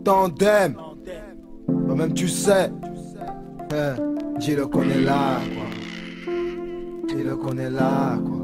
tandem. Toi-même tu sais. Dis-le qu'on est là, quoi. Dis-le qu'on est là, quoi.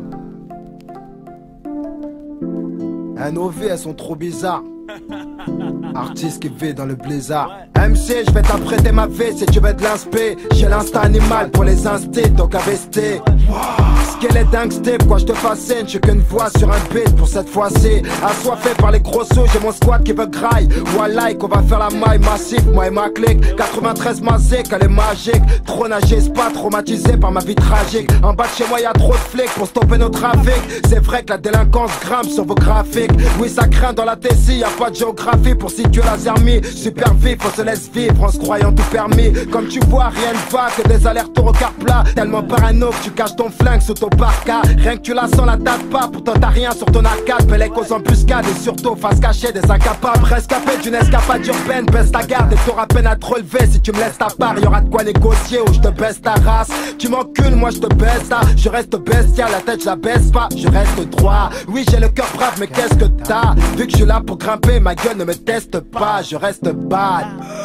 Nos vies, elles sont trop bizarres. Artiste qui vit dans le blizzard. MC, je vais t'apprêter ma vie si tu veux de l'inspé. J'ai l'instinct animal pour les instits, donc investir. Ce qu'elle est dingue, Steve, quoi je te fascine. J'ai qu'une voix sur un beat pour cette fois-ci. Assoiffé par les gros sous, j'ai mon squad qui veut graille. Ou un like, on va faire la maille massif, moi et ma clique. 93 ma zik, elle est magique. Trop nager, c'est pas traumatisé par ma vie tragique. En bas de chez moi, y'a trop de flics pour stopper nos trafics. C'est vrai que la délinquance grimpe sur vos graphiques. Oui, ça craint dans la Tessie, y'a pas de géographie pour situer la zermie. Super vif, on se laisse vivre en se croyant tout permis. Comme tu vois, rien ne va que des allers-retours au quart plat. Tellement parano que tu caches ton flingue sous ton parka. Rien que tu la sens, la date pas, pourtant t'as rien sur ton arcade. Bellec aux embuscades et surtout face cachée des incapables. Rescapé d'une escapade urbaine, baisse ta garde et t'auras peine à te relever. Si tu me laisses ta part, y'aura de quoi négocier ou je te baisse ta race. Tu m'encules, moi je te baisse ça. Je reste bestial, la tête je la baisse pas, je reste droit. Oui, j'ai le cœur brave, mais qu'est-ce que t'as? Vu que je suis là pour grimper, ma gueule ne me teste pas, je reste bad.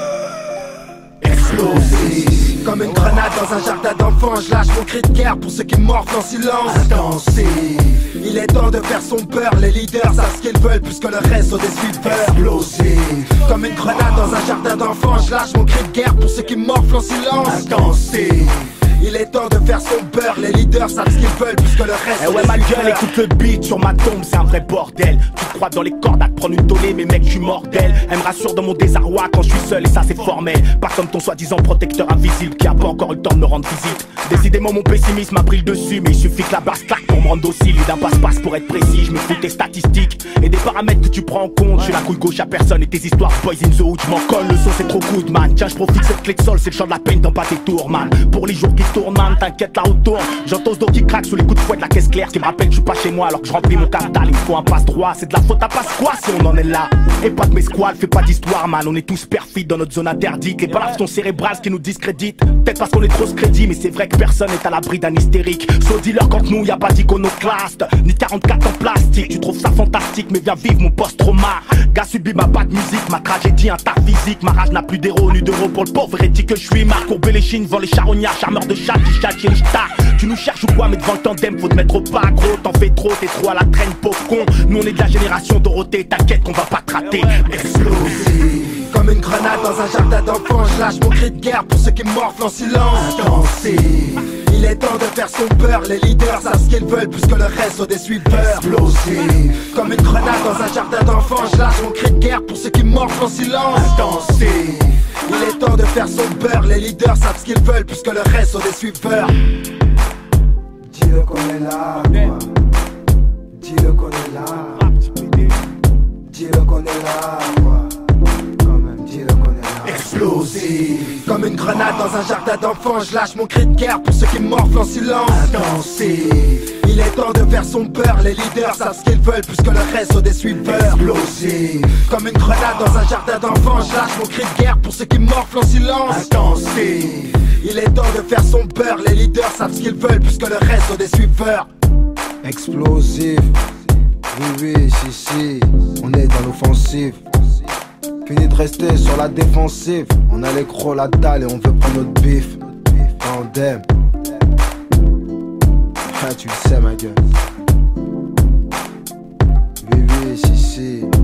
Explosif, comme une grenade dans un jardin d'enfants. Je lâche mon cri de guerre pour ceux qui morflent en silence. Intensif, il est temps de faire son beurre. Les leaders savent ce qu'ils veulent plus que le reste sont des suiveurs. Explosif, comme une grenade dans un jardin d'enfants. Je lâche mon cri de guerre pour ceux qui morflent en silence. Intensif, il est temps de faire son beurre, les leaders savent ce qu'ils veulent plus que le reste. Eh ouais ma gueule, écoute le beat sur ma tombe, c'est un vrai bordel. Tu te crois dans les cordes à te prendre une tollée, mais mec je suis mortel. Elle me rassure dans mon désarroi quand je suis seul et ça c'est formel. Pas comme ton soi-disant protecteur invisible qui a pas encore eu le temps de me rendre visite. Décidément mon pessimisme a pris le dessus, mais il suffit que la basse claque pour me rendre docile. D'un passe-passe pour être précis, je me fous tes statistiques et des paramètres que tu prends en compte. J'ai la couille gauche à personne et tes histoires boys in the hood. Je m'en colle, le son c'est trop good man. Tiens je profite cette clé de sol, c'est le chant de la peine dans pas tes tours man. Pour les jours qui tournent man, t'inquiète la route tourne. J'entends ce dos qui craque sous les coups de fouet de la caisse claire. Ce qui me rappelle que je suis pas chez moi alors que je remplis mon capital. Il me faut un passe droit, c'est de la faute à passe quoi si on en est là. Et pas de mes squales, fais pas d'histoire man. On est tous perfides dans notre zone interdite. Les balafres sont cérébrales, ce qui nous discrédite. Peut-être parce qu'on est trop crédit, mais c'est vrai que personne n'est à l'abri d'un hystérique. So dealer quand nous y a pas d'iconoclaste, ni 44 en plastique. Tu trouves ça fantastique, mais viens vivre mon post-trauma. Gars subit ma bad musique, ma tragédie, un tas physique. Ma rage n'a plus d'héros ni d'euros pour le pauvre hérétique que je suis. Marc courbé les chines devant les charognards, charmeurs de chat qui chat chez les stars. Tu nous cherches ou quoi, mais devant le tandem faut te mettre au pas gros. T'en fais trop, t'es trop à la traîne, pauvre con. Nous on est de la génération Dorothée, t'inquiète qu'on va pas te rater. Explosif, comme une grenade dans un jardin d'enfants. Je lâche mon cri de guerre pour ceux qui morflent en silence. Intensif, il est temps de faire son beurre. Les leaders savent ce qu'ils veulent plus que le reste sont des suiveurs. Explosif, comme une grenade dans un jardin d'enfants. Je lâche mon cri de guerre pour ceux qui morflent en silence. Intensif, il est temps de faire son beurre. Les leaders savent ce qu'ils veulent plus que le reste sont des suiveurs. Dis-le qu'on est là, quoi. Dis-le qu'on est là. Dis-le qu'on est là, quoi. Quand même, dis-le qu'on est là. Explosif, comme une grenade dans un jardin d'enfants. Je lâche mon cri de guerre pour ceux qui morflent en silence. Intensif, il est temps de faire son beurre. Les leaders savent ce qu'ils veulent plus que le reste sont des suiveurs. Explosif, comme une grenade dans un jardin d'enfants. Je lâche mon cri de guerre pour ceux qui morflent en silence. Intensif, il est temps de faire son beurre. Les leaders savent ce qu'ils veulent plus que le reste sont des suiveurs. Explosif, oui oui si on est dans l'offensive. Fini de rester sur la défensive. On a les crocs, la dalle et on veut prendre notre bif. Tandem. Ah tu le sais ma gueule. Oui oui si